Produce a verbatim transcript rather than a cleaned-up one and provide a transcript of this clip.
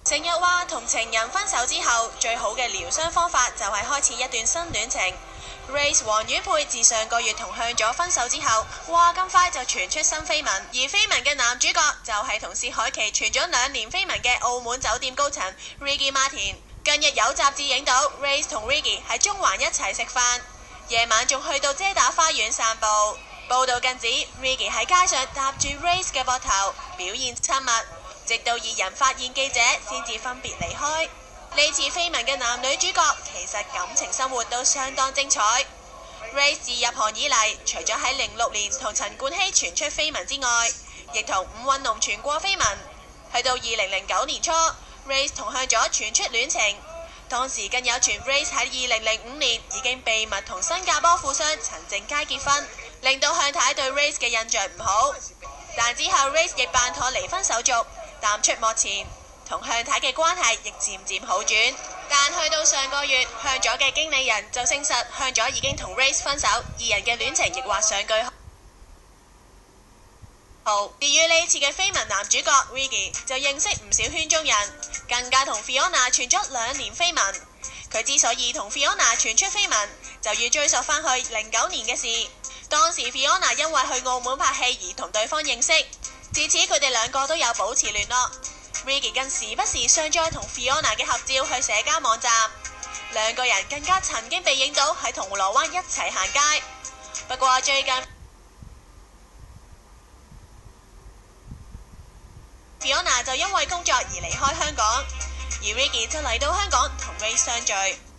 成日話同情人分手之後，最好嘅療傷方法就係開始一段新戀情。Race 黃婉佩自上個月同向佐分手之後，話咁快就傳出新緋聞，而緋聞嘅男主角就係同薛凱琪傳咗兩年緋聞嘅澳門酒店高層 Ricky Martin。近日有雜誌影到 Race 同 Ricky 喺中環一齊食飯，夜晚仲去到遮打花園散步。報道更指 Ricky 喺街上搭住 Race 嘅膊頭，表現親密，直到二人發現記者先至分別離開。呢次緋聞嘅男女主角其實感情生活都相當精彩。Race 自入行以嚟，除咗喺零六年同陳冠希傳出緋聞之外，亦同伍允龍傳過緋聞。去到二零零九年初 ，Race 同向佐傳出戀情，當時更有傳 Race 喺二零零五年已經秘密同新加坡富商陳靜佳結婚，令到向太對 Race 嘅印象唔好。但之後 Race 亦辦妥離婚手續，淡出幕前，同向太嘅關係亦漸漸好轉。但去到上個月，向佐嘅經理人就證實向佐已經同 Race 分手，二人嘅戀情亦畫上句號。至於呢次嘅緋聞男主角 Ricky 就認識唔少圈中人，更加同 Fiona 傳咗兩年緋聞。佢之所以同 Fiona 傳出緋聞，就要追溯翻去零九年嘅事。當時 Fiona 因為去澳門拍戲而同對方認識，自此佢哋兩個都有保持聯絡。Ricky 更時不時上載同 Fiona 嘅合照去社交網站，兩個人更加曾經被影到喺銅鑼灣一齊行街。不過最近 Fiona 就因為工作而離開香港，而 Ricky 就嚟到香港同 Race 相聚。